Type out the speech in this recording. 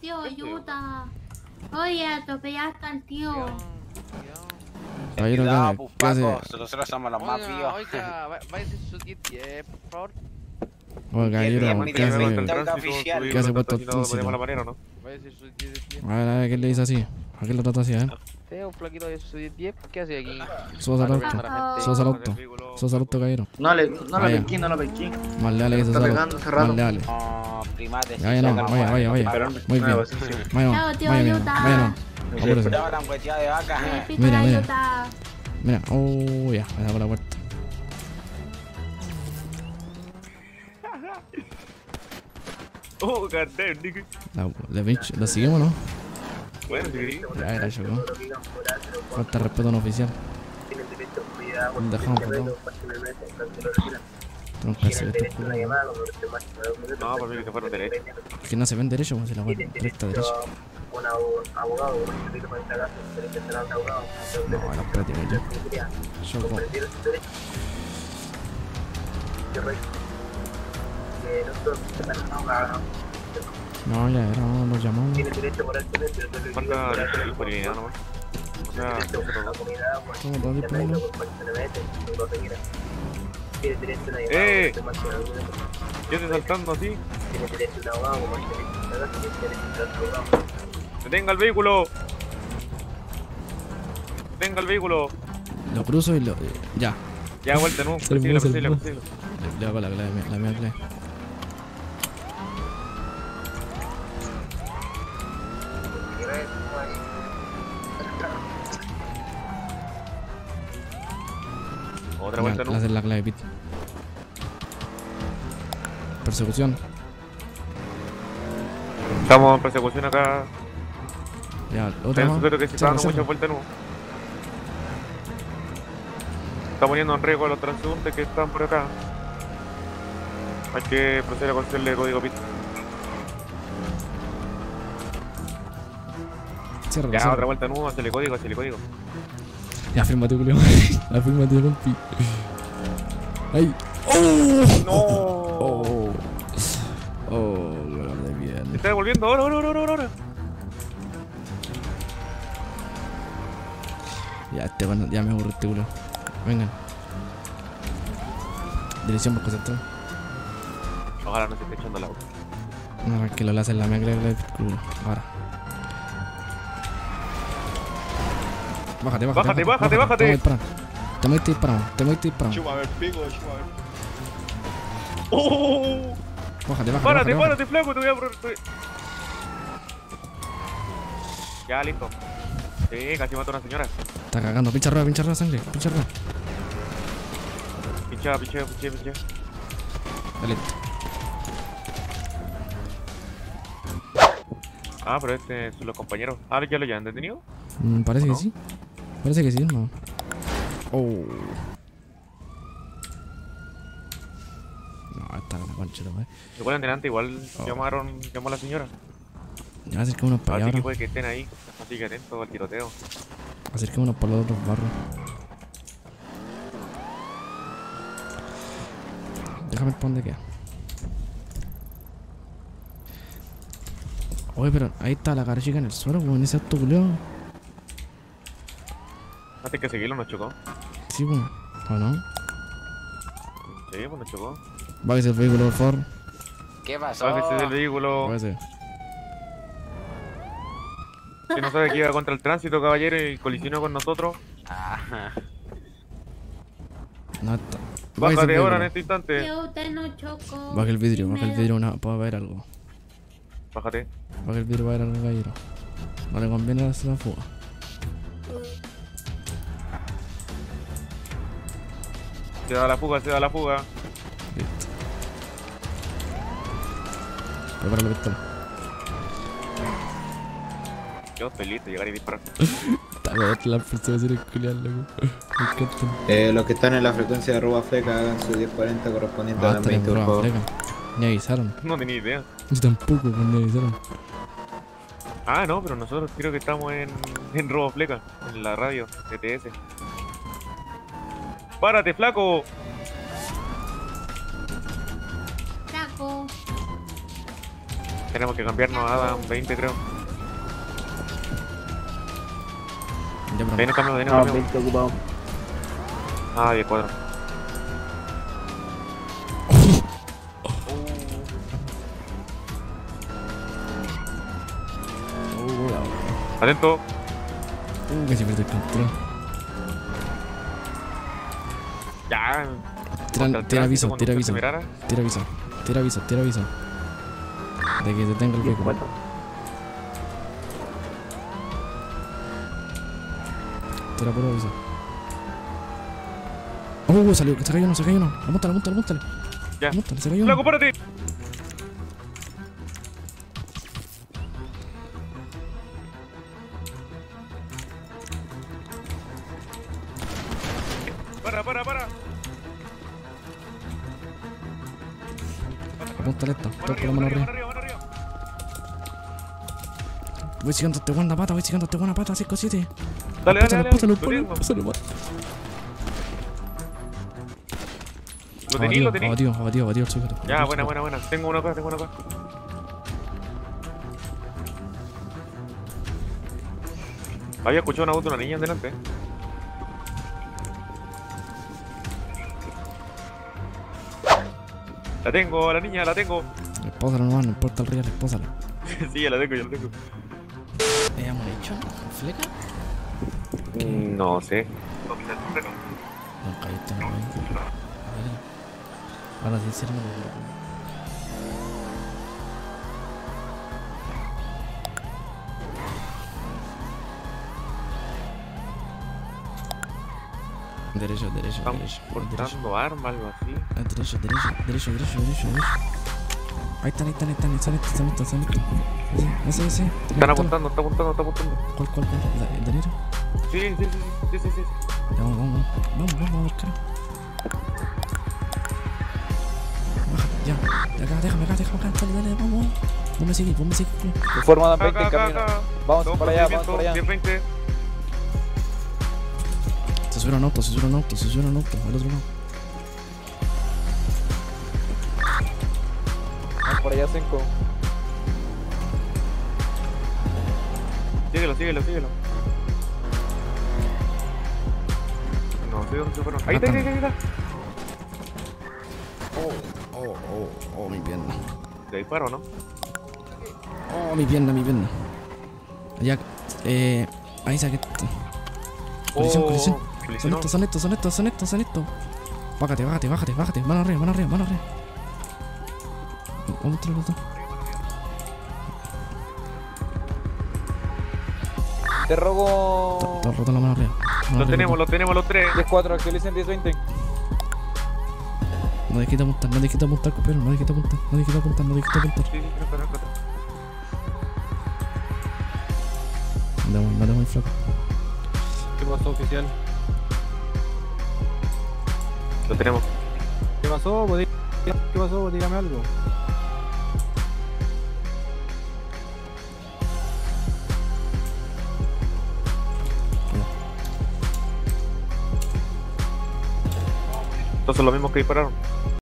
tío, ayuda. Oye, atropellaste al tío. Caballero, ¿qué hace? Nosotros somos los más vivos. Oiga, váyase su 10, por favor. Oiga, caballero, ¿qué hace? ¿Qué hace puesto el tránsito? Váyase su 10. A ver, ¿qué le dice así? ¿A qué lo trata así, Un flaquito de su 10, ¿qué hace aquí? Sos al auto, sos al auto, sos al auto, caballero. No lo pesqué, no lo pesqué. Más leales que Está sos pegando hace rato. más leales. Primates. Vaya, no, vaya. Muy bien. Chao, tío, ayuda. Vaya, apúrese. Estaba tan hueteada de vaca. Mira. Ayuda. Mira, ya, me da por la puerta. Goddamn, nigga. ¿La seguimos, no? Bueno, sí. Ya, gracias, weón. Falta respeto a un oficial. Dejamos por todo. Troncarse de estos culos. No, por mí que se fueron derecho. Es que no se ven derecho, como se la vuelve recta derecha. No, la práctica yo. Yo no, ya era, no nos llamamos. Falta disponibilidad nomás. O sea, nosotros dos. Somos todos disponibles. ¿Qué haces saltando así? ¡Detenga el vehículo! ¡Detenga el vehículo! Lo cruzo y lo... ya. Ya, vuelta, no. Persigue. Le hago la mía clave. Otra vuelta, no. La hacer la clave, Pete. Persecución. Estamos en persecución acá. Ya, otra Hay un más. sujeto que se está dando muchas vueltas, no. Está poniendo en riesgo a los transeúntes que están por acá. Hay que proceder a concederle código PIT. Ya, otra vuelta, no. Hazle código. Ya, afírmate, Julio. Afírmate, compi. ¡Ay! ¡Oh! ¡Oh! De bien. Se está devolviendo, ahora. Ya, bueno, ya me aburro este culo. Vengan. Dirección Barco Central. Ojalá no se esté echando el auto. No, que lo le hacen la mía, creo que culo. Ahora. Bájate. Te me disparando. Chúpame el pico, Bájate. Párate, flaco, te voy a... Ya, listo. Sí, casi mató a una señora. Está cagando. Pincha rueda, sangre. Pincha. Dale. Ah, pero este son los compañeros. Ah, ¿ya lo llevan detenido? Parece que sí. No. Oh. No, está la concha, wey. Igual en delante, llamó a la señora. Ya acerquémonos para allá. Así que puede que estén ahí. Así que atento al tiroteo. Acerquémonos por los otros barrios. Déjame ver por dónde queda. Oye, pero ahí está la cara chica en el suelo, weón. Ese auto culiao. Antes que seguirlo nos chocó. Sí, weón. ¿O no? Sí, pues nos chocó. Bájese el vehículo, por favor. ¿Qué pasó? Bájese del vehículo. Bájese. Que no sabe que iba contra el tránsito, caballero, y colisionó con nosotros. No está. Bájate ahora en este instante. Tío, usted no chocó. Baja el vidrio, para ver algo. Bájate. Baja el vidrio para ver algo, caballero. No le conviene hacer la fuga. Se da la fuga. Listo. Prepara la pistola. Yo estoy listo, llegar y disparar. Está bien, las persecuciones culiadas, loco. Me encantan. Los que están en la frecuencia de Roba Fleca hagan su 1040 correspondiente a la 20, por favor. Ni avisaron. No tenía idea. Yo tampoco, pues ni avisaron. Ah, no, pero nosotros creo que estamos en Robo Fleca, en la radio, TTS. ¡Párate, flaco! Tenemos que cambiarnos a Adam 20, creo. Ya, pero. Viene cambio, viene No, cambio. 20 ocupado. Ah, 10 cuadros. Atento. Casi perdí el control. Ya. Tira aviso, Cuando tira usted aviso. se mirara. Tira aviso, tira aviso, tira aviso. De que detenga el vehículo. Tira puro aviso. Salió, se cayó uno, se cayó uno. Apúntale, apúntale, apúntale. Ya. Apúntale, se cayó uno. ¡Flaco, párate! Para. Apúntale esto, Mano toca la mano arriba. arriba. Voy siguiendo este buena pata, voy siguiendo este buena pata, 5-7. Dale. Pásalo, Lo tengo. pásalo. Lo tení. Abatido el sujeto. Ya, buena. Tengo uno acá. Había escuchado una voz de una niña en delante. La tengo, la niña, la tengo. Espósalo nomás, no importa el real, espósalo. Sí, ya la tengo. ¿Hemos hecho? ¿Fleca? No sé. No, cállate, no. Ahora sí, cierra Derecho. Están portando armas, algo así. Derecho. Ahí están. Ese. Están apuntando. ¿Cuál? ¿El derecho? Sí. Ya, vamos, cara. Baja, ya, déjame acá, dale, vamos. Vos me seguís. Informa Dan 20 en Acá. camino. Vamos para allá. 10-20. Se suena un auto, al otro lado. Vamos por allá 5. Síguelo. No sé dónde se fueron. Ahí está. Oh, mi pierna. ¿Te disparo, no? Oh, mi pierna. Allá, ahí saqué. Colisión. Son estos. Bájate. Mano arriba. Vamos entre los dos. Te robo. Te roto la mano arriba. Los tenemos los tres. 10-4, actualicen 10-20. No dejes de apuntar, compañero. No dejes de apuntar. Sí, espera. Matemos muy flaco. ¿Qué pasó, oficial? Lo tenemos. ¿Qué pasó? Dígame algo. Estos son los mismos que dispararon.